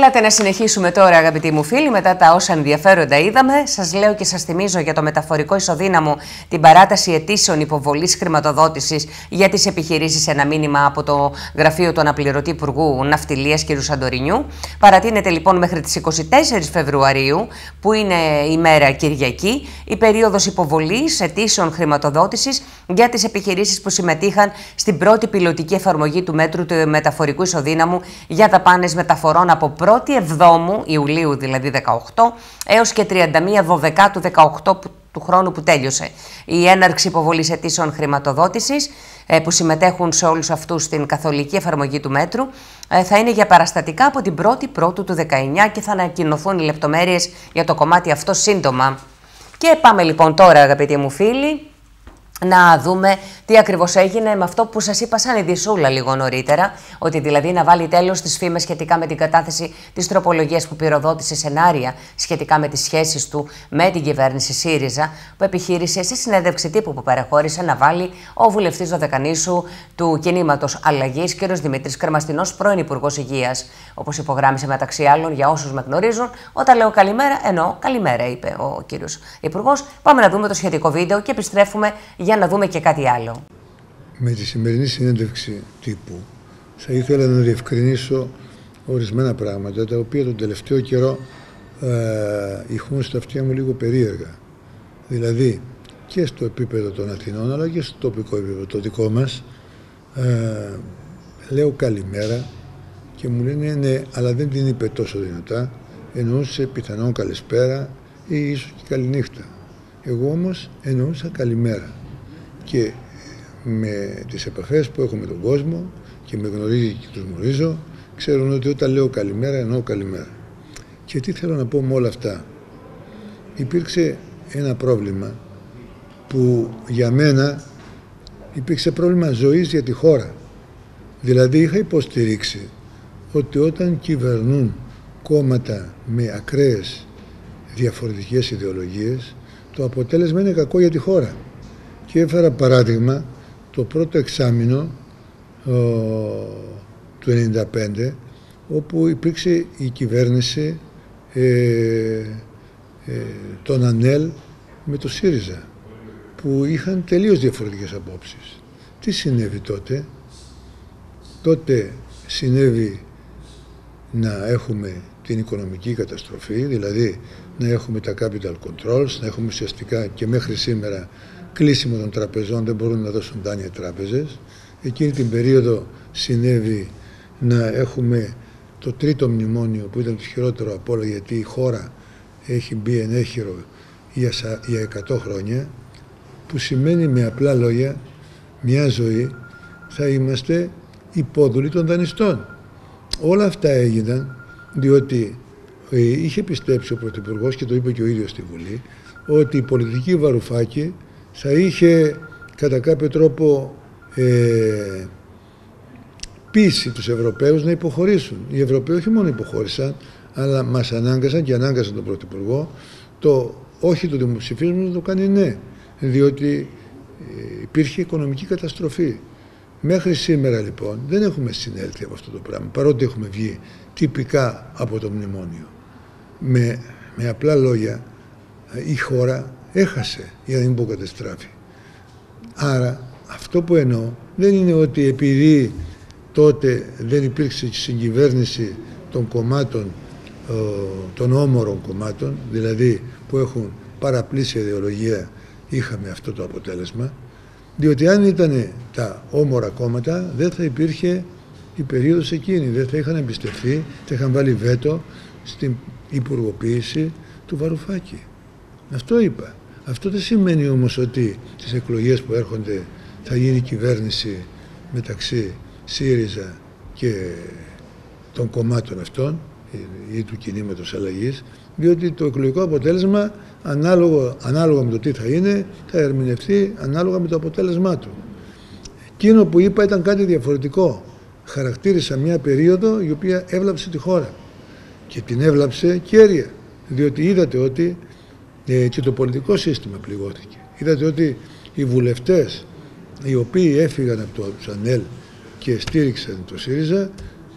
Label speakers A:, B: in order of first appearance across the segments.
A: Έλατε να συνεχίσουμε τώρα, αγαπητοί μου φίλοι, μετά τα όσα ενδιαφέροντα είδαμε. Σας λέω και σας θυμίζω για το μεταφορικό ισοδύναμο την παράταση αιτήσεων υποβολής χρηματοδότησης για τις επιχειρήσεις. Ένα μήνυμα από το Γραφείο του Αναπληρωτή Υπουργού Ναυτιλίας κ. Σαντορινιού. Παρατείνεται λοιπόν μέχρι τις 24 Φεβρουαρίου, που είναι η μέρα Κυριακή, η περίοδος υποβολής αιτήσεων χρηματοδότησης για τις επιχειρήσεις που συμμετείχαν στην πρώτη πιλωτική εφαρμογή του μέτρου του μεταφορικού ισοδύναμου για δαπάνες μεταφορών από 1η Εβδόμου Ιουλίου, δηλαδή 18, έως και 31 Δωδεκάτου 18 του χρόνου που τέλειωσε. Η έναρξη υποβολής αιτήσεων χρηματοδότησης που συμμετέχουν σε όλους αυτούς στην καθολική εφαρμογή του μέτρου θα είναι για παραστατικά από την 1η Πρώτου του 19 και θα ανακοινωθούν οι λεπτομέρειες για το κομμάτι αυτό σύντομα. Και πάμε λοιπόν τώρα, αγαπητοί μου φίλοι, να δούμε τι ακριβώς έγινε με αυτό που σας είπα σαν ειδισούλα λίγο νωρίτερα, ότι δηλαδή να βάλει τέλος στις φήμες σχετικά με την κατάθεση της τροπολογίας που πυροδότησε σενάρια σχετικά με τις σχέσεις του με την κυβέρνηση ΣΥΡΙΖΑ, που επιχείρησε σε συνέντευξη τύπου που παρεχώρησε να βάλει ο βουλευτής Δωδεκανήσου του Κινήματος Αλλαγής, κ. Δημήτρης Κρεμαστινός, πρώην Υπουργός Υγείας. Όπως υπογράμμισε μεταξύ άλλων, για όσους με γνωρίζουν, όταν λέω καλημέρα, εννοώ καλημέρα, είπε ο κ. Υπουργός. Πάμε να δούμε το σχετικό βίντεο και επιστρέφουμε για να δούμε και κάτι άλλο.
B: Με τη σημερινή συνέντευξη τύπου θα ήθελα να διευκρινίσω ορισμένα πράγματα, τα οποία τον τελευταίο καιρό ηχούν στα αυτιά μου λίγο περίεργα. Δηλαδή και στο επίπεδο των Αθηνών αλλά και στο τοπικό επίπεδο το δικό μας, λέω καλημέρα και μου λένε ναι, αλλά δεν την είπε τόσο δυνατά, εννοούσε πιθανόν καλησπέρα ή ίσως και καληνύχτα. Εγώ όμως εννοούσα καλημέρα. Και με τις επαφές που έχω με τον κόσμο και με γνωρίζει και τους γνωρίζω, ξέρουν ότι όταν λέω καλημέρα εννοώ καλημέρα. Και τι θέλω να πω με όλα αυτά. Υπήρξε ένα πρόβλημα που για μένα υπήρξε πρόβλημα ζωής για τη χώρα. Δηλαδή είχα υποστηρίξει ότι όταν κυβερνούν κόμματα με ακραίες διαφορετικές ιδεολογίες, το αποτέλεσμα είναι κακό για τη χώρα. Και έφερα παράδειγμα το πρώτο εξάμηνο του 1995, όπου υπήρξε η κυβέρνηση των ΑΝΕΛ με το ΣΥΡΙΖΑ, που είχαν τελείως διαφορετικές απόψεις. Τι συνέβη τότε? Τότε συνέβη να έχουμε την οικονομική καταστροφή, δηλαδή να έχουμε τα capital controls, να έχουμε ουσιαστικά και μέχρι σήμερα κλείσιμο των τραπεζών, δεν μπορούν να δώσουν δάνεια οι τράπεζες. Εκείνη την περίοδο συνέβη να έχουμε το τρίτο μνημόνιο που ήταν το χειρότερο από όλα, γιατί η χώρα έχει μπει ενέχειρο για 100 χρόνια, που σημαίνει με απλά λόγια μια ζωή θα είμαστε υπόδουλοι των δανειστών. Όλα αυτά έγιναν διότι είχε πιστέψει ο Πρωθυπουργός, και το είπε και ο ίδιος στη Βουλή, ότι η πολιτική Βαρουφάκη θα είχε κατά κάποιο τρόπο πείσει τους Ευρωπαίους να υποχωρήσουν. Οι Ευρωπαίοι όχι μόνο υποχώρησαν, αλλά μας ανάγκασαν και ανάγκασαν τον Πρωθυπουργό το όχι του δημοψηφίσματος να το κάνει ναι, διότι υπήρχε οικονομική καταστροφή. Μέχρι σήμερα λοιπόν δεν έχουμε συνέλθει από αυτό το πράγμα, παρότι έχουμε βγει τυπικά από το μνημόνιο. Με απλά λόγια, η χώρα έχασε, για να μην πω καταστράφη. Άρα αυτό που εννοώ δεν είναι ότι επειδή τότε δεν υπήρξε συγκυβέρνηση των κομμάτων, των όμορων κομμάτων, δηλαδή που έχουν παραπλήσια ιδεολογία, είχαμε αυτό το αποτέλεσμα, διότι αν ήταν τα όμορα κόμματα δεν θα υπήρχε η περίοδος εκείνη, δεν θα είχαν εμπιστευτεί, θα είχαν βάλει βέτο στην υπουργοποίηση του Βαρουφάκη. Αυτό είπα. Αυτό δεν σημαίνει όμως ότι στις εκλογές που έρχονται θα γίνει κυβέρνηση μεταξύ ΣΥΡΙΖΑ και των κομμάτων αυτών ή του Κινήματος Αλλαγής, διότι το εκλογικό αποτέλεσμα ανάλογα με το τι θα είναι θα ερμηνευτεί ανάλογα με το αποτέλεσμά του. Εκείνο που είπα ήταν κάτι διαφορετικό. Χαρακτήρισα μια περίοδο η οποία έβλαψε τη χώρα και την έβλαψε κέρια, διότι είδατε ότι και το πολιτικό σύστημα πληγώθηκε. Είδατε ότι οι βουλευτές οι οποίοι έφυγαν από το ΑΝΕΛ και στήριξαν το ΣΥΡΙΖΑ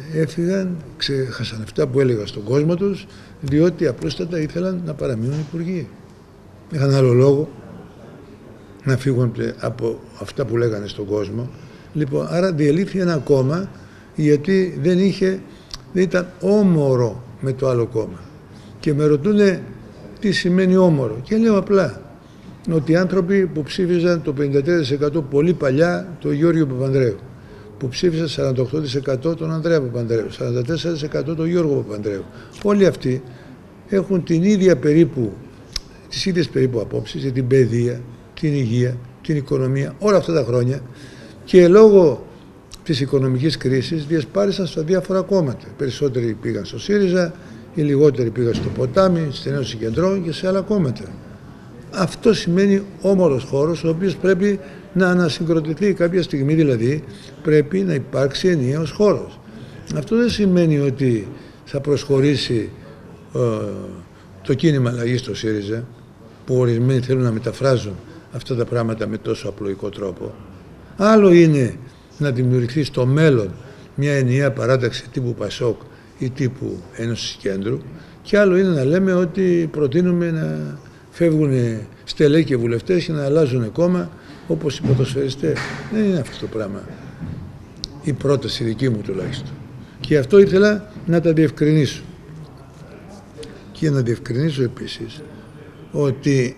B: έφυγαν, ξέχασαν αυτά που έλεγα στον κόσμο τους, διότι απλούστατα ήθελαν να παραμείνουν υπουργοί. Είχαν άλλο λόγο να φύγουν από αυτά που λέγανε στον κόσμο. Λοιπόν, άρα διελήφθη ένα κόμμα γιατί δεν ήταν όμορο με το άλλο κόμμα. Και με ρωτούνε τι σημαίνει όμορο. Και λέω απλά ότι οι άνθρωποι που ψήφιζαν το 54% πολύ παλιά το Γιώργο Παπανδρέου, που ψήφισαν 48% τον Ανδρέα Παπανδρέου, 44% τον Γιώργο Παπανδρέου, όλοι αυτοί έχουν τις ίδιες περίπου απόψεις για την παιδεία, την υγεία, την οικονομία, όλα αυτά τα χρόνια, και λόγω της οικονομικής κρίσης διασπάρισαν στα διάφορα κόμματα. Περισσότεροι πήγαν στο ΣΥΡΙΖΑ, οι λιγότεροι πήγαν στο Ποτάμι, στην Ένωση Κεντρών και σε άλλα κόμματα. Αυτό σημαίνει όμορος χώρος, ο οποίος πρέπει να ανασυγκροτηθεί κάποια στιγμή, δηλαδή πρέπει να υπάρξει ενιαίος χώρος. Αυτό δεν σημαίνει ότι θα προσχωρήσει το κίνημα αλλαγής στο ΣΥΡΙΖΑ, που ορισμένοι θέλουν να μεταφράζουν αυτά τα πράγματα με τόσο απλοϊκό τρόπο. Άλλο είναι να δημιουργηθεί στο μέλλον μια ενιαία παράταξη τύπου ΠΑΣΟΚ ή τύπου Ένωσης Κέντρου, και άλλο είναι να λέμε ότι προτείνουμε να φεύγουν στελέχοι και βουλευτές και να αλλάζουν κόμμα όπως οι ποδοσφαιριστές. Δεν είναι αυτό το πράγμα η πρόταση δική μου τουλάχιστον. Και αυτό ήθελα να τα διευκρινίσω. Και να διευκρινίσω επίσης ότι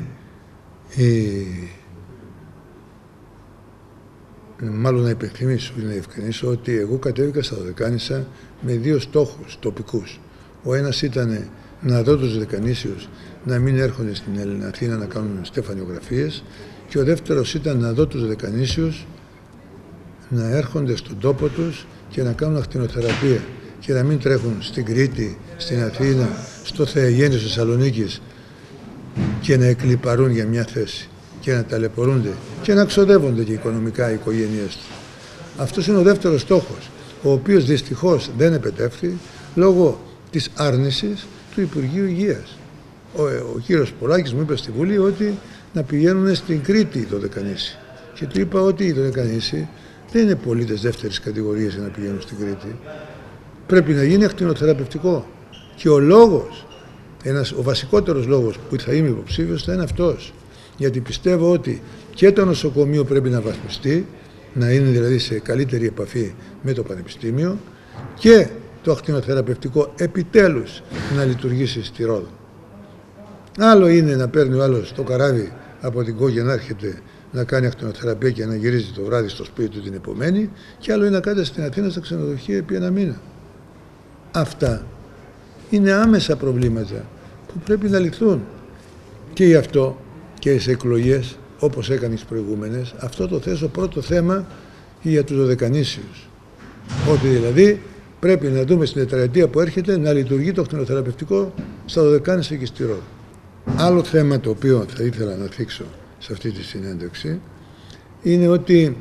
B: μάλλον να υπενθυμίσω ή να διευκρινίσω ότι εγώ κατέβηκα στα Δωδεκάνησα με δύο στόχους τοπικούς. Ο ένας ήταν να δω τους Δωδεκανήσιους να μην έρχονται στην Αθήνα να κάνουν στεφανιογραφίες, και ο δεύτερος ήταν να δω τους Δωδεκανήσιους να έρχονται στον τόπο τους και να κάνουν ακτινοθεραπεία και να μην τρέχουν στην Κρήτη, στην Αθήνα, στο Θεαγέννη της Θεσσαλονίκης και να εκλιπαρούν για μια θέση και να ταλαιπωρούνται και να ξοδεύονται και οικονομικά οι οικογένειές τους. Αυτός είναι ο δεύτερος στόχος, ο οποίος δυστυχώς δεν επετεύχθη λόγω της άρνησης του Υπουργείου Υγείας. Ο κύριος Πολάκης μου είπε στη Βουλή ότι να πηγαίνουν στην Κρήτη οι Δωδεκανήσιοι. Και του είπα ότι οι Δωδεκανήσιοι δεν είναι πολίτες δεύτερης κατηγορίας για να πηγαίνουν στην Κρήτη. Πρέπει να γίνει ακτινοθεραπευτικό. Και ο λόγος, ο βασικότερος λόγος που θα είμαι υποψήφιος θα είναι αυτός. Γιατί πιστεύω ότι και το νοσοκομείο πρέπει να βαθμιστεί, να είναι δηλαδή σε καλύτερη επαφή με το Πανεπιστήμιο, και το ακτινοθεραπευτικό επιτέλους να λειτουργήσει στη Ρόδο. Άλλο είναι να παίρνει ο άλλος το καράβι από την Κόγια να έρχεται να κάνει ακτινοθεραπεία και να γυρίζει το βράδυ στο σπίτι του την επομένη, και άλλο είναι να κάθεται στην Αθήνα στα ξενοδοχεία επί ένα μήνα. Αυτά είναι άμεσα προβλήματα που πρέπει να λυθούν. Και γι' αυτό και σε εκλογές, όπως έκανε τις προηγούμενες, αυτό το θέσω πρώτο θέμα για τους Δωδεκανήσιους. Ότι δηλαδή πρέπει να δούμε στην τετραετία που έρχεται να λειτουργεί το ακτινοθεραπευτικό στα Δωδεκάνησα και στη Ρόδο. Άλλο θέμα το οποίο θα ήθελα να θίξω σε αυτή τη συνέντευξη είναι ότι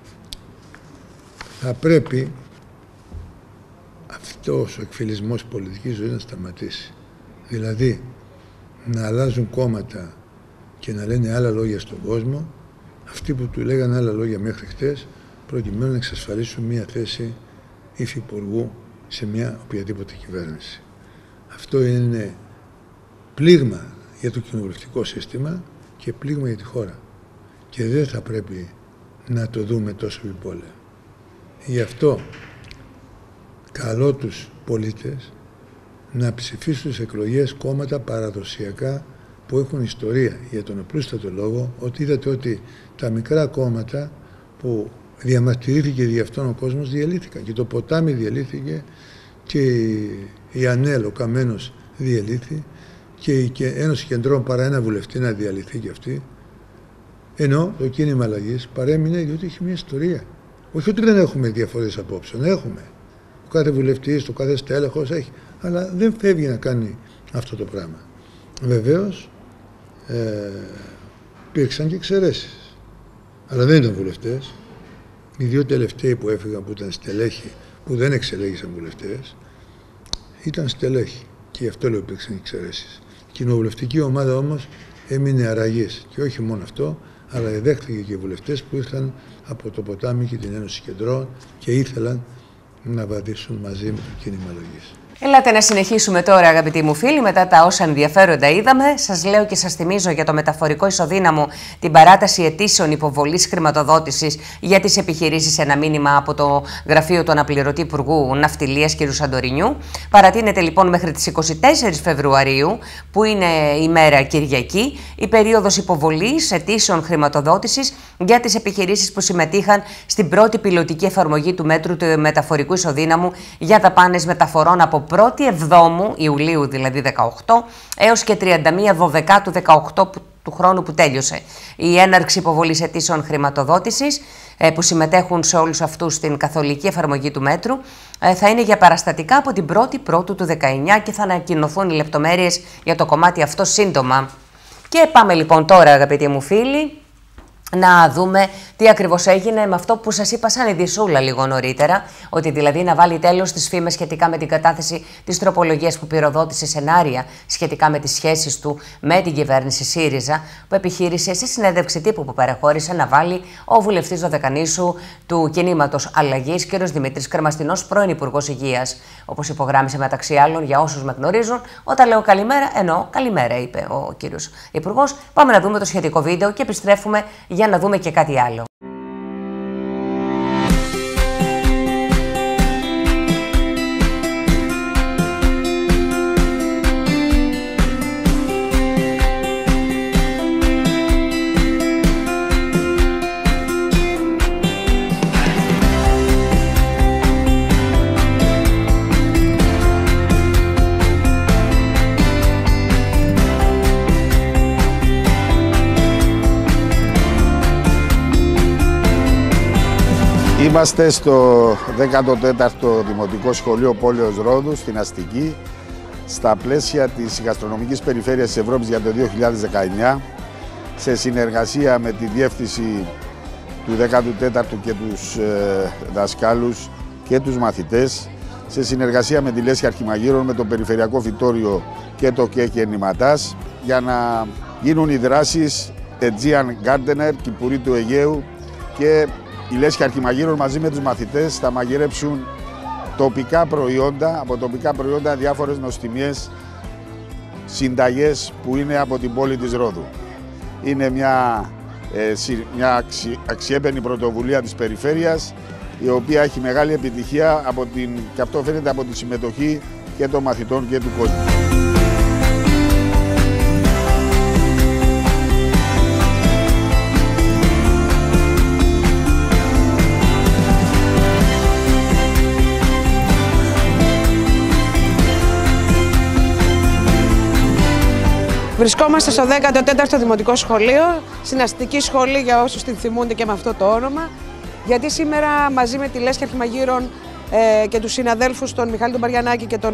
B: θα πρέπει αυτός ο εκφυλισμός πολιτικής ζωής να σταματήσει. Δηλαδή να αλλάζουν κόμματα και να λένε άλλα λόγια στον κόσμο, αυτοί που του λέγανε άλλα λόγια μέχρι χτες, προκειμένου να εξασφαλίσουν μια θέση υφυπουργού σε μια οποιαδήποτε κυβέρνηση. Αυτό είναι πλήγμα για το κοινοβουλευτικό σύστημα και πλήγμα για τη χώρα. Και δεν θα πρέπει να το δούμε τόσο επιπόλαια. Γι' αυτό καλώ τους πολίτες να ψηφίσουν στις εκλογές κόμματα παραδοσιακά που έχουν ιστορία, για τον απλούστατο λόγο ότι είδατε ότι τα μικρά κόμματα που διαμαρτυρήθηκε δι' αυτόν ο κόσμος διαλύθηκαν. Και το Ποτάμι διαλύθηκε και η ΑΝΕΛ, ο Καμένος, διαλύθη και η Ένωση Κεντρών παρά ένα βουλευτή να διαλυθεί και αυτή. Ενώ το κίνημα αλλαγής παρέμεινε διότι έχει μια ιστορία. Όχι ότι δεν έχουμε διαφορές απόψεων, έχουμε. Ο κάθε βουλευτής, το κάθε στέλεχος έχει, αλλά δεν φεύγει να κάνει αυτό το πράγμα. Βεβαίως, υπήρξαν και εξαιρέσεις, αλλά δεν ήταν βουλευτές. Οι δύο τελευταίοι που έφυγαν, που ήταν στελέχοι, που δεν εξελέγησαν βουλευτές, ήταν στελέχοι. Και γι' αυτό λέω υπήρξαν εξαιρέσεις. Η κοινοβουλευτική ομάδα όμως έμεινε αραγής. Και όχι μόνο αυτό, αλλά δέχτηκε και οι βουλευτές που ήρθαν από το Ποτάμι και την Ένωση Κεντρών και ήθελαν να βαδίσουν μαζί με το κίνημα Λογής.
A: Ελάτε να συνεχίσουμε τώρα, αγαπητοί μου φίλοι, μετά τα όσα ενδιαφέροντα είδαμε. Σας λέω και σας θυμίζω για το μεταφορικό ισοδύναμο την παράταση αιτήσεων υποβολής χρηματοδότησης για τις επιχειρήσεις. Ένα μήνυμα από το Γραφείο του Αναπληρωτή Υπουργού Ναυτιλίας κ. Σαντορινιού. Παρατείνεται λοιπόν μέχρι τις 24 Φεβρουαρίου, που είναι η μέρα Κυριακή, η περίοδος υποβολής αιτήσεων χρηματοδότησης για τις επιχειρήσεις που συμμετείχαν στην πρώτη πιλωτική εφαρμογή του μέτρου του μεταφορικού ισοδύναμου για δαπάνες μεταφορών από 1η Εβδόμου Ιουλίου, δηλαδή 18, έως και 31 Δωδεκάτου 18 του χρόνου που τέλειωσε. Η έναρξη υποβολής αιτήσεων χρηματοδότησης που συμμετέχουν σε όλους αυτούς στην καθολική εφαρμογή του μέτρου θα είναι για παραστατικά από την 1η Πρώτου του 19 και θα ανακοινωθούν οι λεπτομέρειες για το κομμάτι αυτό σύντομα. Και πάμε λοιπόν τώρα, αγαπητοί μου φίλοι, να δούμε τι ακριβώς έγινε με αυτό που σας είπα σαν ειδισούλα λίγο νωρίτερα, ότι δηλαδή να βάλει τέλος στις φήμες σχετικά με την κατάθεση της τροπολογίας που πυροδότησε σενάρια σχετικά με τις σχέσεις του με την κυβέρνηση ΣΥΡΙΖΑ, που επιχείρησε σε συνέντευξη τύπου που παρεχώρησε να βάλει ο βουλευτής Δωδεκανήσου του κινήματος Αλλαγής, κ. Δημήτρης Κρεμαστινός, πρώην Υπουργός Υγείας. Όπως υπογράμμισε μεταξύ άλλων, για όσους με γνωρίζουν, όταν λέω καλημέρα, εννοώ καλημέρα, είπε ο κύριος Υπουργός. Πάμε να δούμε το σχετικό βίντεο και επιστρέφουμε για να δούμε και κάτι άλλο.
C: Είμαστε στο 14ο Δημοτικό Σχολείο Πόλεως Ρόδου, στην Αστική, στα πλαίσια της Γαστρονομικής Περιφέρειας της Ευρώπης για το 2019, σε συνεργασία με τη Διεύθυνση του 14ου και τους δασκάλους και τους μαθητές, σε συνεργασία με τη Λέσχη Αρχιμαγείρων, με το Περιφερειακό Φυτόριο και το ΚΕΚ Εννηματάς, για να γίνουν οι δράσεις Aegean Gardener, Κυπουρή του Αιγαίου, και η Λέσχη Αρχιμαγείρων μαζί με τους μαθητές θα μαγειρέψουν τοπικά προϊόντα, από τοπικά προϊόντα διάφορες νοστιμιές, συνταγές που είναι από την πόλη της Ρόδου. Είναι μια αξιέπαινη πρωτοβουλία της περιφέρειας, η οποία έχει μεγάλη επιτυχία και αυτό φαίνεται από τη συμμετοχή και των μαθητών και του κόσμου.
D: Βρισκόμαστε στο 14ο Δημοτικό Σχολείο, στην Αστική Σχολή για όσους την θυμούνται και με αυτό το όνομα, γιατί σήμερα μαζί με τη Λέσχη Αρχιμαγείρων και τους συναδέλφους τον Μιχάλη τον Παριανάκη και τον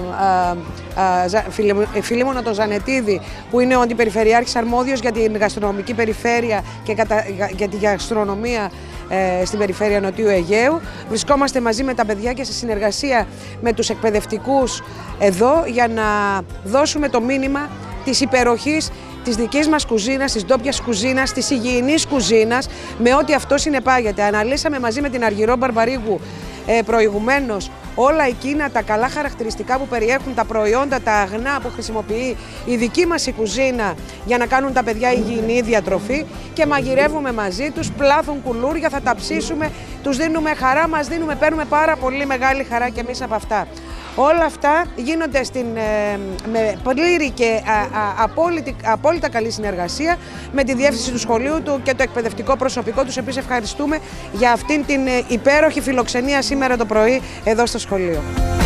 D: Φιλίμωνα τον Ζανετίδη, που είναι ο αντιπεριφερειάρχης αρμόδιος για την γαστρονομική περιφέρεια και για τη γαστρονομία στην περιφέρεια Νοτιού Αιγαίου. Βρισκόμαστε μαζί με τα παιδιά και σε συνεργασία με τους εκπαιδευτικούς εδώ για να δώσουμε το μήνυμα της υπεροχής της δικής μας κουζίνας, της ντόπιας κουζίνας, της υγιεινής κουζίνας, με ό,τι αυτό συνεπάγεται. Αναλύσαμε μαζί με την Αργυρό Μπαρμπαρίγου προηγουμένως όλα εκείνα τα καλά χαρακτηριστικά που περιέχουν τα προϊόντα, τα αγνά που χρησιμοποιεί η δική μας η κουζίνα για να κάνουν τα παιδιά υγιεινή διατροφή, και μαγειρεύουμε μαζί τους, πλάθουν κουλούρια, θα τα ψήσουμε, τους δίνουμε χαρά, παίρνουμε πάρα πολύ μεγάλη χαρά και εμείς από αυτά. Όλα αυτά γίνονται με πλήρη και απόλυτα καλή συνεργασία με τη διεύθυνση του σχολείου του και το εκπαιδευτικό προσωπικό τους. Επίσης ευχαριστούμε για αυτήν την υπέροχη φιλοξενία σήμερα το πρωί εδώ στο σχολείο.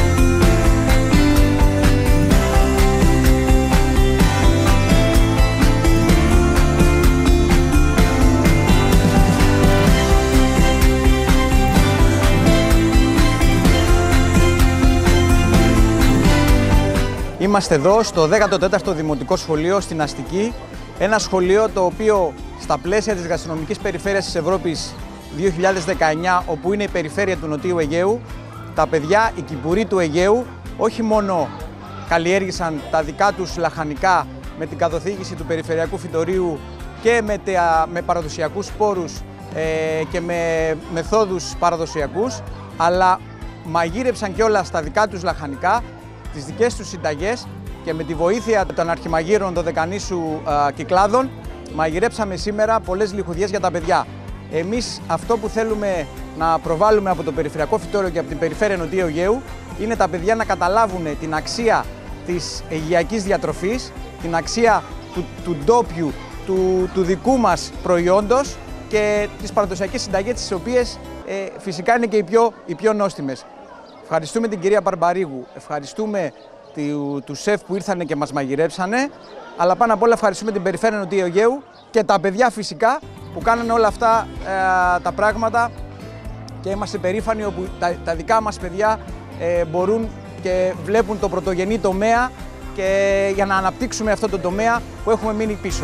E: Είμαστε εδώ στο 14ο Δημοτικό Σχολείο στην Αστική, ένα σχολείο το οποίο στα πλαίσια της Γαστρονομικής Περιφέρειας της Ευρώπης 2019, όπου είναι η περιφέρεια του Νοτιού Αιγαίου, τα παιδιά, οι Κυπουροί του Αιγαίου, όχι μόνο καλλιέργησαν τα δικά τους λαχανικά με την καθοδήγηση του Περιφερειακού Φυτορίου και με παραδοσιακούς σπόρους και με μεθόδους παραδοσιακούς, αλλά μαγείρεψαν κιόλας τα δικά τους λαχανικά, τις δικές τους συνταγές και με τη βοήθεια των αρχιμαγείρων Δωδεκανήσου Κυκλάδων μαγειρέψαμε σήμερα πολλές λιχουδιές για τα παιδιά. Εμείς αυτό που θέλουμε να προβάλλουμε από το Περιφερειακό Φυτόριο και από την Περιφέρεια Νοτίου Αιγαίου είναι τα παιδιά να καταλάβουν την αξία της αιγαιακής διατροφής, την αξία του ντόπιου, του δικού μας προϊόντος και τις παραδοσιακές συνταγές, τις οποίες φυσικά είναι και οι πιο νόστιμες. Ευχαριστούμε την κυρία Μπαρμπαρίγου, ευχαριστούμε τους σεφ που ήρθανε και μας μαγειρέψανε, αλλά πάνω απ' όλα ευχαριστούμε την Περιφέρεια Νοτίου Αιγαίου και τα παιδιά φυσικά που κάνανε όλα αυτά τα πράγματα και είμαστε περήφανοι όπου τα δικά μας παιδιά μπορούν και βλέπουν το πρωτογενή τομέα και για να αναπτύξουμε αυτό το τομέα που έχουμε μείνει πίσω.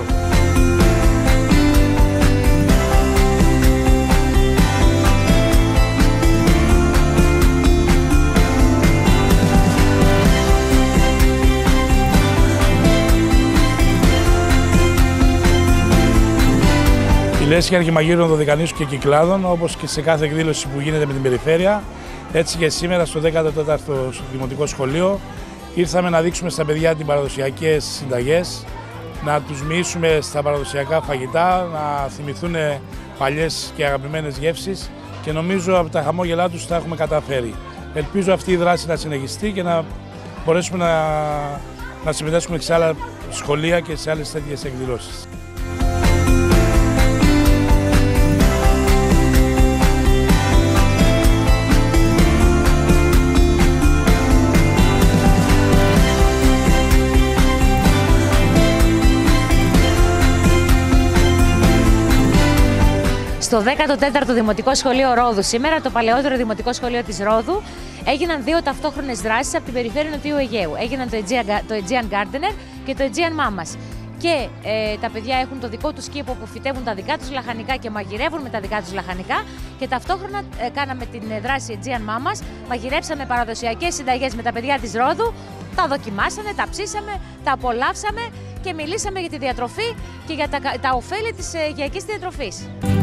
F: Η Λέσχη Αρχιμαγείρων Δωδεκανήσου και Κυκλάδων, όπως και σε κάθε εκδήλωση που γίνεται με την Περιφέρεια, έτσι και σήμερα στο 14ο Δημοτικό Σχολείο, ήρθαμε να δείξουμε στα παιδιά τις παραδοσιακές συνταγές, να τους μοιήσουμε στα παραδοσιακά φαγητά, να θυμηθούν παλιές και αγαπημένες γεύσεις και νομίζω από τα χαμόγελά τους τα έχουμε καταφέρει. Ελπίζω αυτή η δράση να συνεχιστεί και να μπορέσουμε να συμμετάσχουμε και σε άλλα σχολεία και σε άλλες τέτοιες εκδηλώσεις.
G: Στο 14ο Δημοτικό Σχολείο Ρόδου σήμερα, το παλαιότερο Δημοτικό Σχολείο της Ρόδου, έγιναν δύο ταυτόχρονες δράσεις από την Περιφέρεια Νοτιού Αιγαίου. Έγιναν το Aegean Gardener και το Aegean Mamas. Και τα παιδιά έχουν το δικό τους κήπο που φυτεύουν τα δικά τους λαχανικά και μαγειρεύουν με τα δικά τους λαχανικά. Και ταυτόχρονα κάναμε την δράση Aegean Mamas, μαγειρέψαμε παραδοσιακές συνταγές με τα παιδιά της Ρόδου, τα δοκιμάσαμε, τα ψήσαμε, τα απολαύσαμε και μιλήσαμε για τη διατροφή και για τα ωφέλη της αιγαιακής διατροφής.